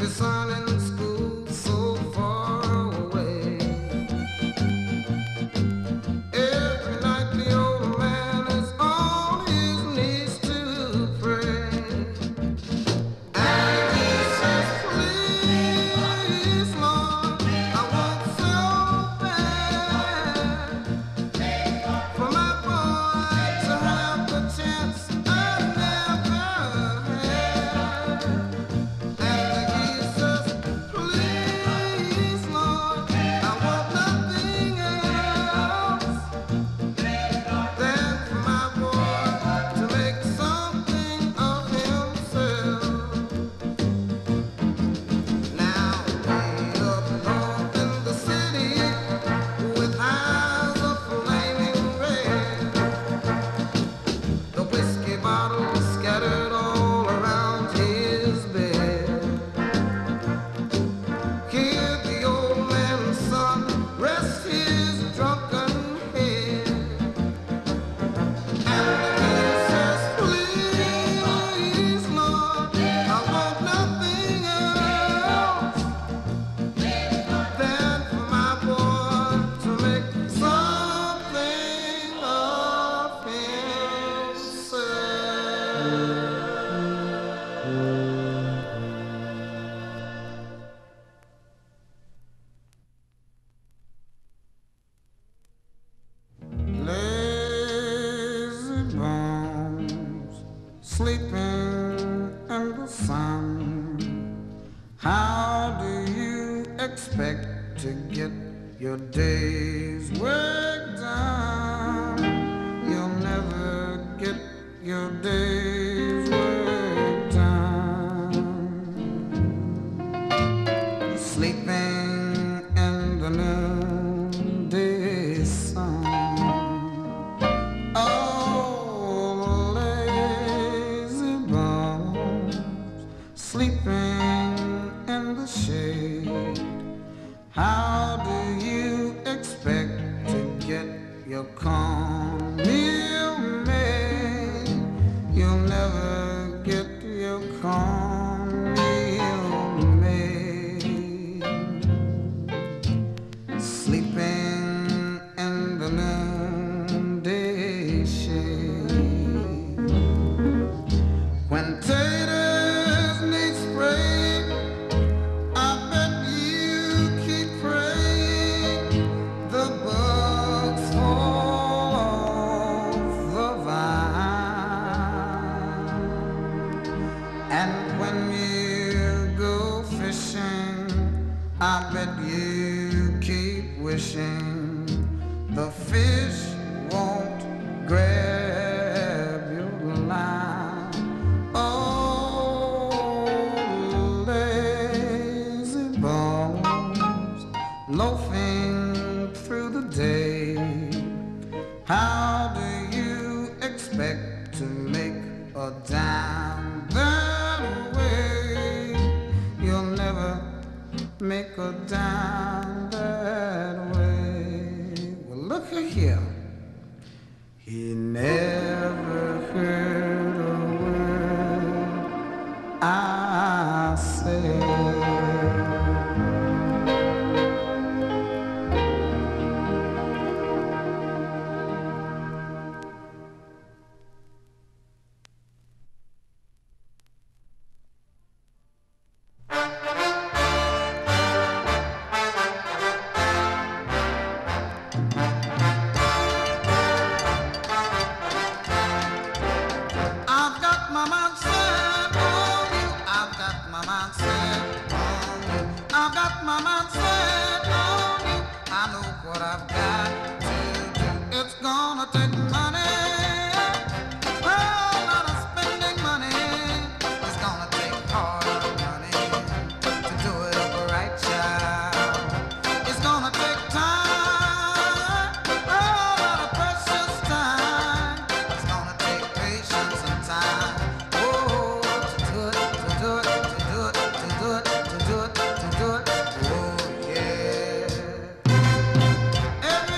Every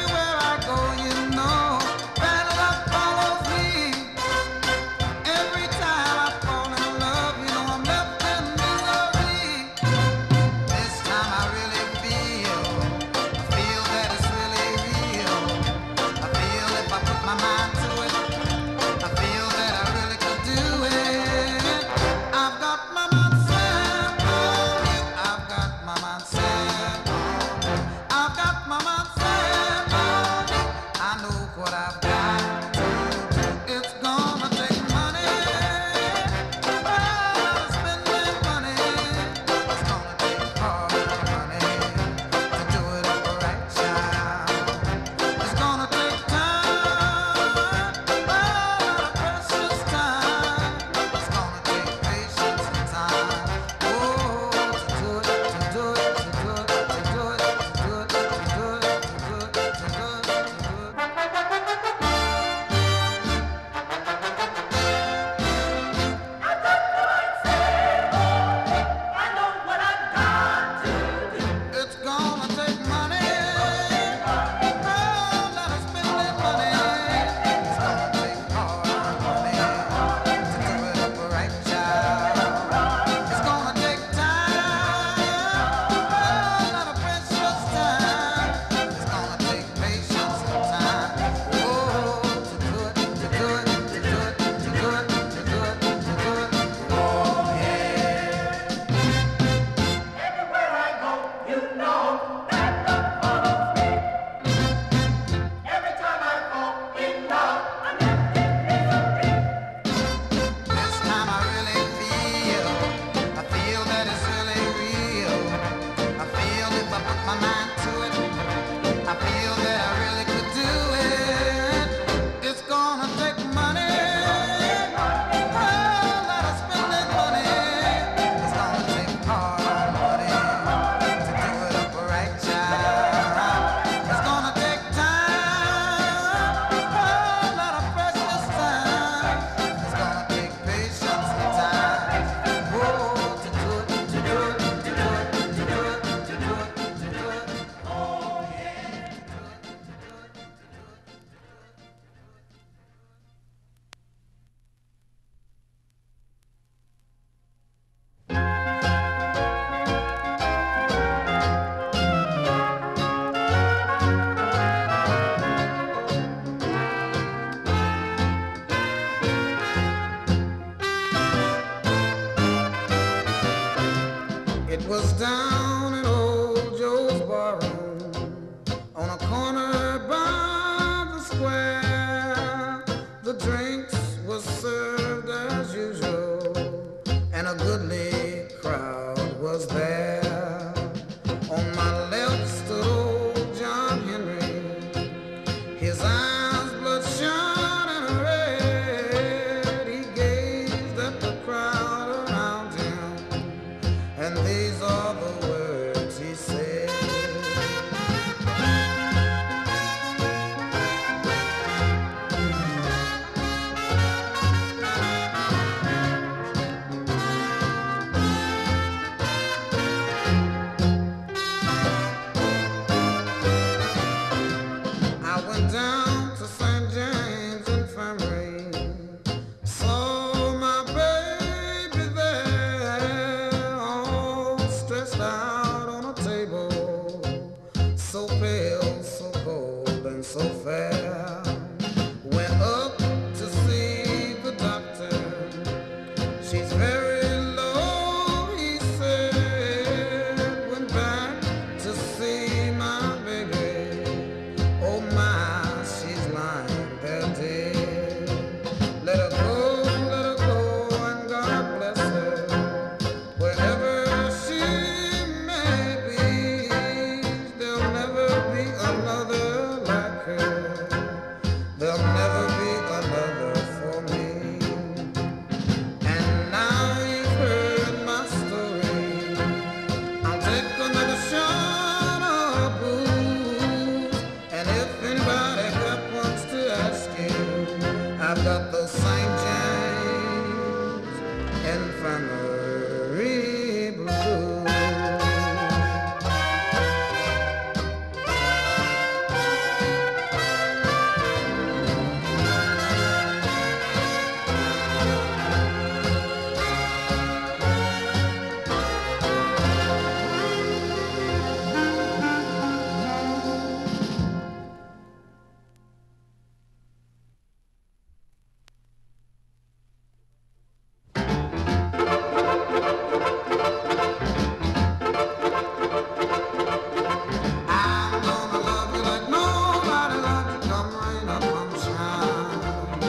It was down in old Joe's barroom on a corner by the square. The drinks were served as usual, and a goodly crowd was there. On my left stood old John Henry, his eyes bloodshot and red. He gazed at the crowd around him, and these are the words he said. I went down to St. James Infirmary, saw my baby there, all stretched out on a table, so pale, so cold, and so fair. Went up to see the doctor, she's very low, he said. Went back to see my baby, oh my, she's lying there dead. Let her go, and God bless her, wherever she may be. There'll never be another like her, there'll never be another for me. And now you've heard my story, I'll take another shot of booze. And if anybody happens to ask you, I've got the St. James Infirmary blues. I'm gonna love you like nobody loved you, come rain or come shine.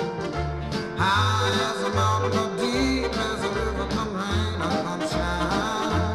High as a mountain or deep as a river, come rain or come shine.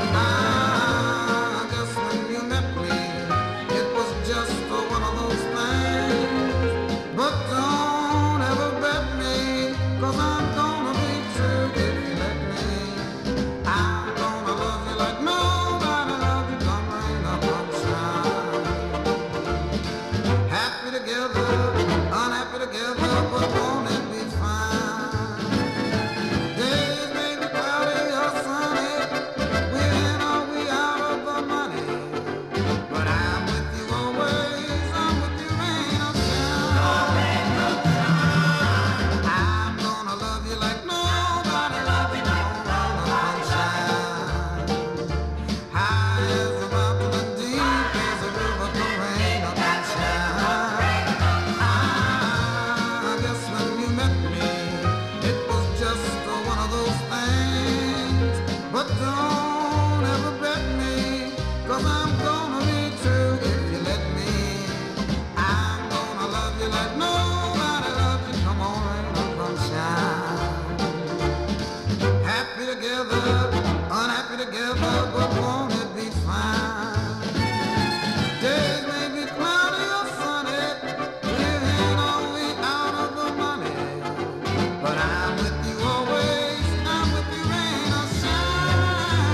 I guess when you met me, it was just one of those things. But don't ever bet me, 'cause I'm gonna be true if you let me. I'm gonna love you like nobody loved you, come rain or come shine. Happy together, unhappy together, but won't it be fine? Days may be cloudy or sunny, we're in or we out of the money, but I'm with you always, I'm with you rain or shine. I'm gonna love you like nobody loved you, come rain or come shine. High as a mountain and deep as a river, come rain or come shine. I guess when you met me, it was just one of those things. But don't ever bet me, 'cause I'm gonna be true if you let me. I'm gonna love you like nobody loved you, come on rain or come shine. Happy together, unhappy together, but won't it be fine? Days may be cloudy or sunny, we're in or we out of the money, but I'm with you always, I'm with you rain or shine.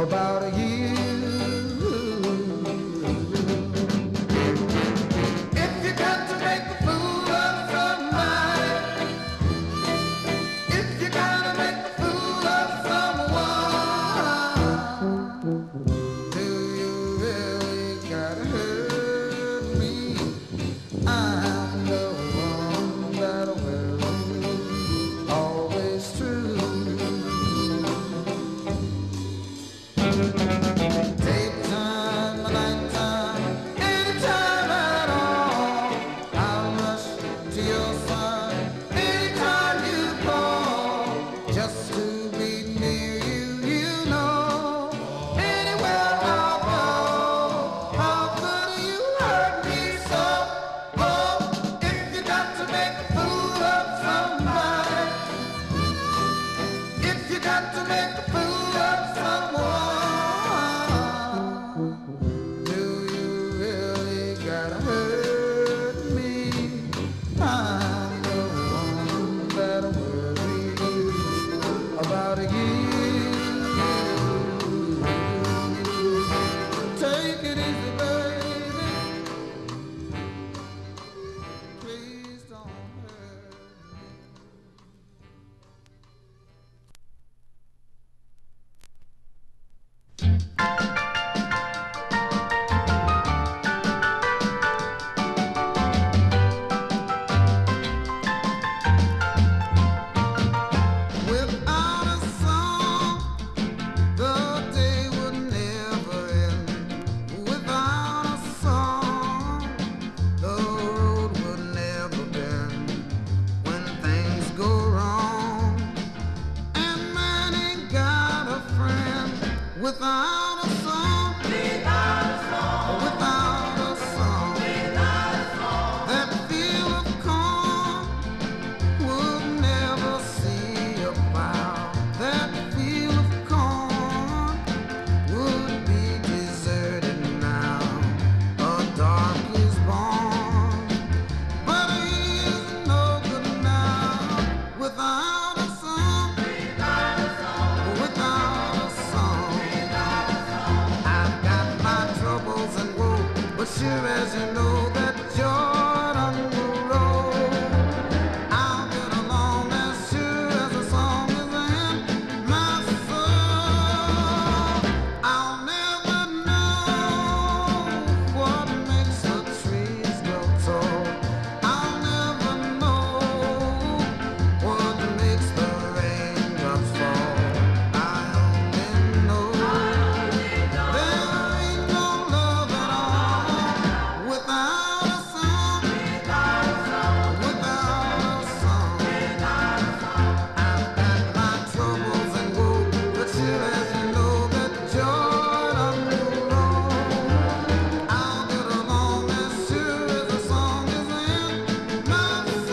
about you. If you got to make a fool of somebody, if you gotta make a fool of someone, do you really gotta hurt me? I'm the one that will always true. Daytime, nighttime, anytime at all, I'll rush to your side anytime you call, just to be near you, you know. Anywhere I'll go, how could you hurt me so? Oh, if you got to make a fool of somebody, if you got to make a fool of someone, do you really gotta hurt me? I'm the one that worries about you. Take it easy, baby. Please don't hurt me. Without a song, the day would never end. Without a song, the road would never bend. When things go wrong and man ain't got a friend, without a song, without a song, that feel of calm would never see a cloud. That feel of calm would be deserted now. A dark is born, but he is no good now. Without a song, without a song, I've got my troubles and woe, but sure as you know that Jordan will roll, I'll get along as sure as the song is in my soul. I'll never know what makes the trees grow tall. I'll never know what makes the raindrops fall. I only know there ain't no love at all without a song, without a song. I've got my troubles and woe, but sure as you know that Jordan will roll, I'll get along as sure as the song is in my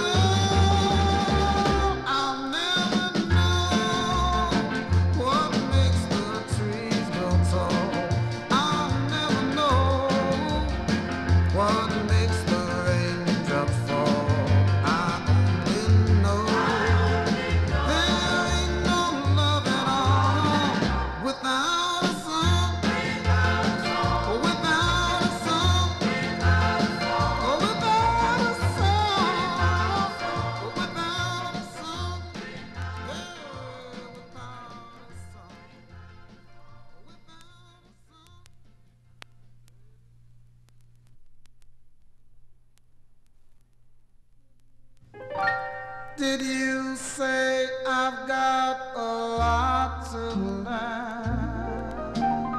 soul. I'll never know what makes the trees grow tall. I'll never know what makes the raindrops fall. I only know there ain't no love at all without a song, without a song, without a song, without a song, without a song. Did you say I've got a lot to learn?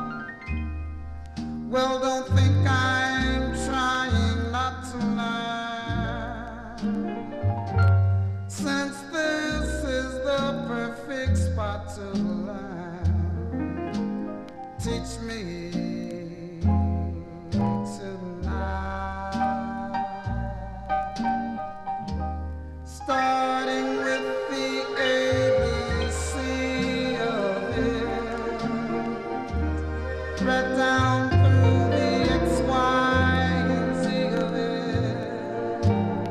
Well, don't think I'm trying not to learn, since this is the perfect spot to learn. Teach me tonight, starting with the ABC of it, right down through the X, Y, and Z of it.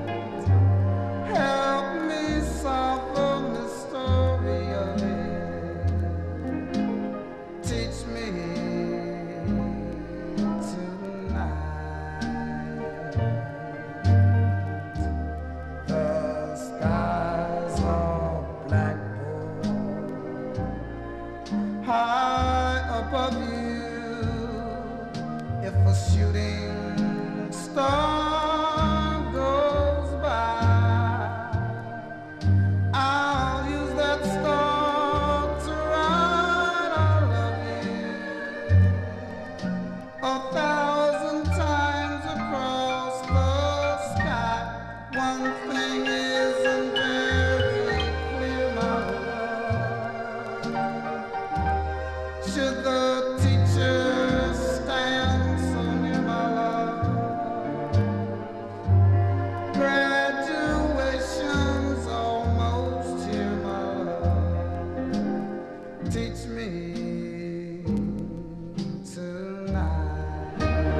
Help me solve the mystery of it. Teach me high above you. If a shooting star goes by, I'll use that star to write I love you 1,000 times across the sky. One thing isn't very clear, my love. Should the teacher stand so near, my love? Graduation's almost here, my love. Teach me tonight.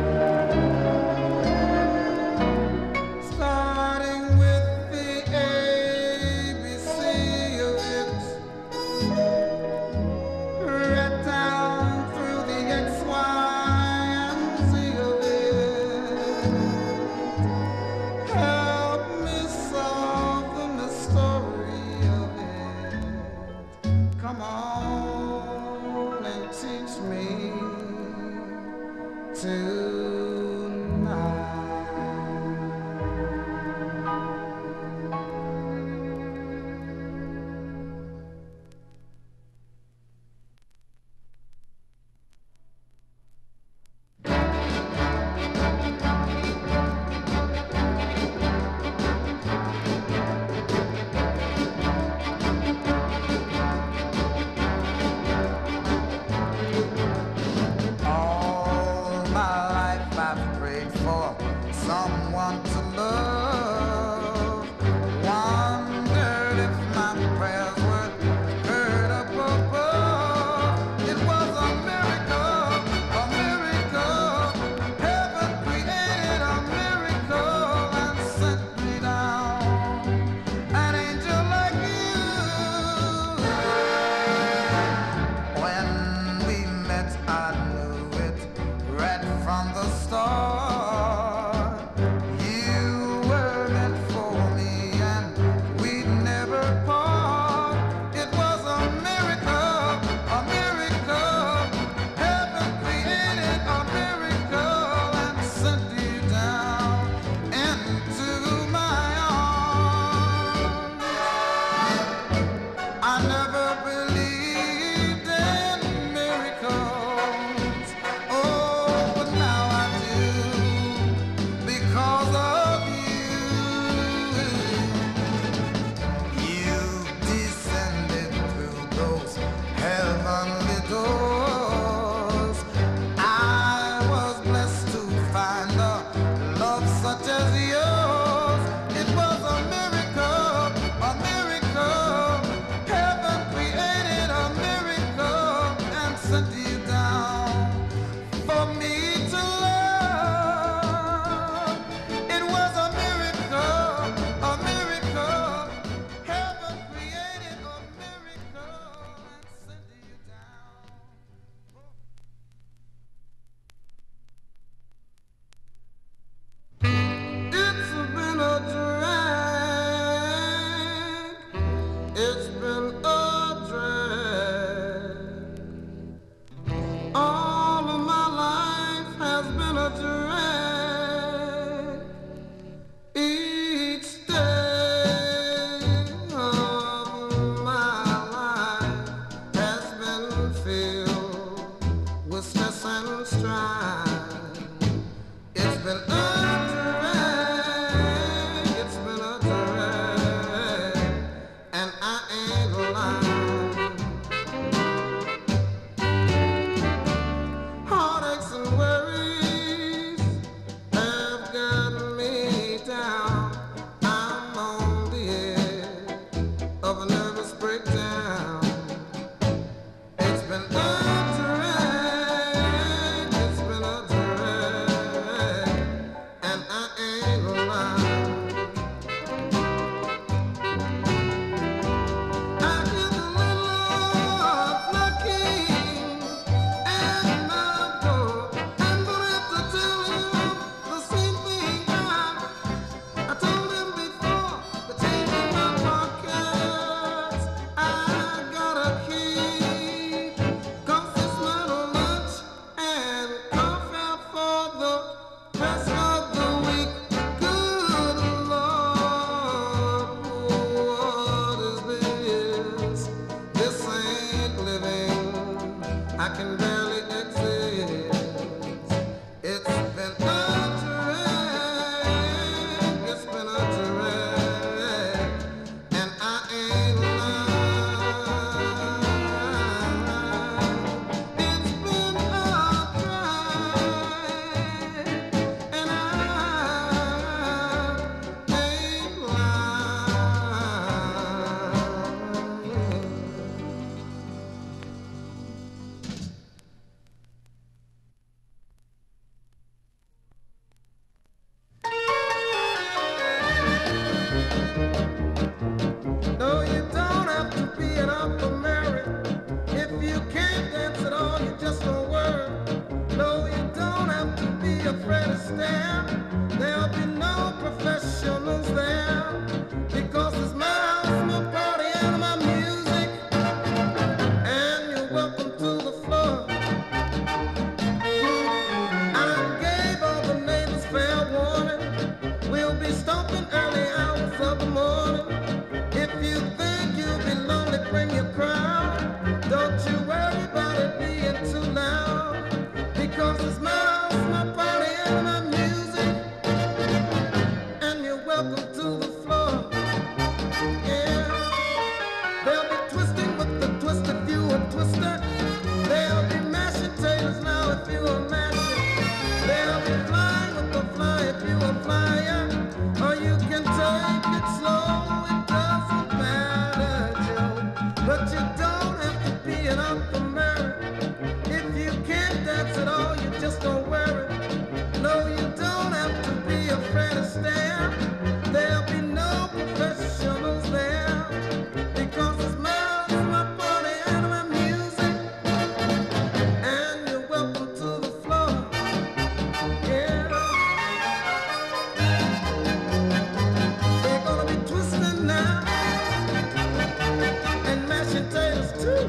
Starting with the ABC of it, right down through the X, Y, and Z of it. Help me solve the mystery of it. Come on and teach me tonight. All my life I've prayed for someone to love. Wondered if my prayers were heard up above. It was a miracle, a miracle. Heaven created a miracle and sent me down an angel like you. When we met, I knew it right from the start. You were meant for me, and we'd never part. It was a miracle, a miracle. Heaven created a miracle and sent you down into my arms. I never believed in miracles, oh, but now I do, because of you. You descended through those heavenly doors. I was blessed to find a love such as yours. It was a miracle, a miracle. Heaven created a miracle and sent you down for me to love. It was a miracle, a miracle. Heaven created a miracle and sent you down. It's been a drag. It's been a drag. All of my life has been a drag. Each day of my life has been filled with stress and strife. It's been a drag, it's been a drag, and I ain't lying. Heartaches and worries have got me down. I'm on the edge of a nervous breakdown. It's been a drag, it's been a I can barely exist. It's been a drag, it's been a drag, and I ain't lying. It's been a drag, and I ain't lying. No, you don't have to be an Infirmary. If you can't dance at all, you just don't worry. No, you don't have to be afraid to stare. There'll be no professionals there. Because it's my house, my party, and my music. And you're welcome to the floor. I gave all the neighbors fair warning. We'll be stomping early hours of the morning. If you think you'll be lonely, bring your crowd. Don't you worry about it being too loud. Because it's my house, my party, and my music. And you're welcome to the floor. Yeah. They'll be twisting with the twist if you a twister. They'll be mashing taters now if you a masher. They'll be flying with the fly if you a flyer. Or you can take it slow, it doesn't matter, Joe. But you don't have to be an Infirmary. If you can't dance at all, you just don't wear it. No, you don't have to be afraid to stare. There'll be no professionals there. Because it's my house, my party, and my music. And you're welcome to the floor. Yeah. They're gonna be twisting now and mashing taters too.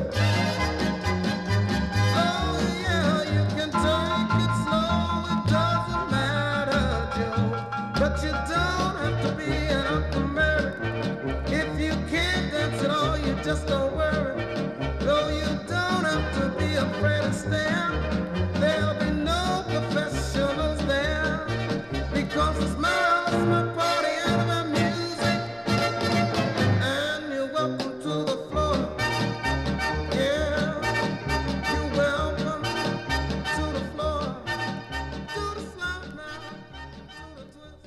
Oh yeah, you can take it slow, it doesn't matter, Joe. But you don't have to be an Infirmary. If you can't dance at all, you just don't worry. Though you don't have to be afraid to stare. There'll be no professionals there. Because it's my house, my party, and my music. And you're welcome to the floor. Yeah, you're welcome to the floor. To the slump now, to the twist.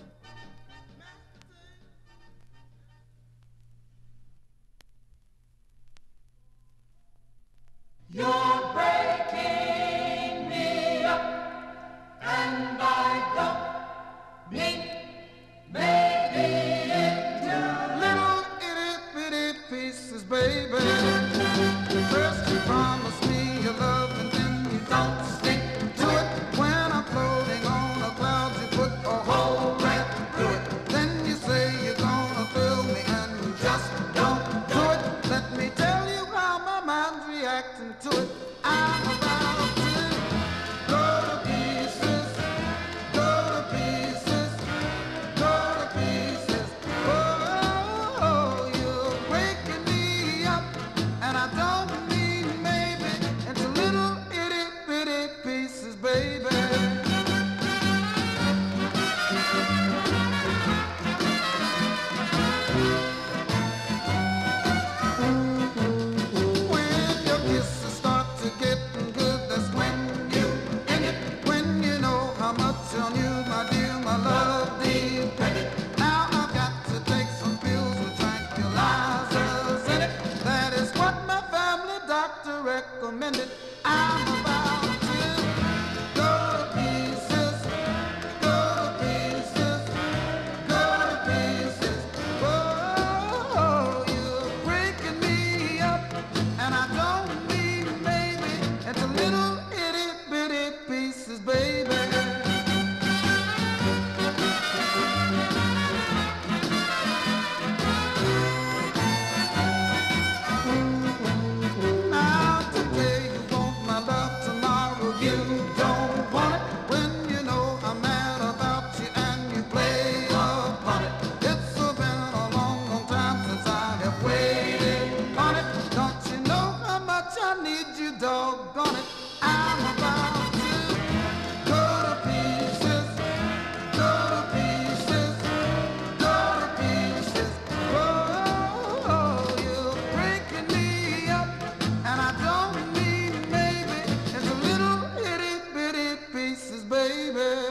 You're breaking me up, and I don't mean maybe into Little itty bitty pieces, baby. First you promise me your love and then you don't stick to it. When I'm floating on a cloud, you put a hole right through it. Then you say you're gonna fill me and you just don't do it. Let me tell you how my mind's reacting to it. I'm about to go to pieces, go to pieces, go to pieces. Oh, you're breaking me up, and I don't mean maybe into little itty bitty pieces, baby. When your kisses start to getting good, that's when you in it. When you know how much on you, my dear, my love depended. Now I've got to take some pills with tranquilizers in it. That is what my family doctor recommended. I'm about to go to pieces, go to pieces, go to pieces. Oh, you're breaking me up, and I don't mean maybe into little itty bitty pieces, baby. Now today you want doggone it, I'm about to go to pieces, go to pieces, go to pieces. Oh, you're breaking me up, and I don't mean maybe. It's a little itty bitty pieces, baby.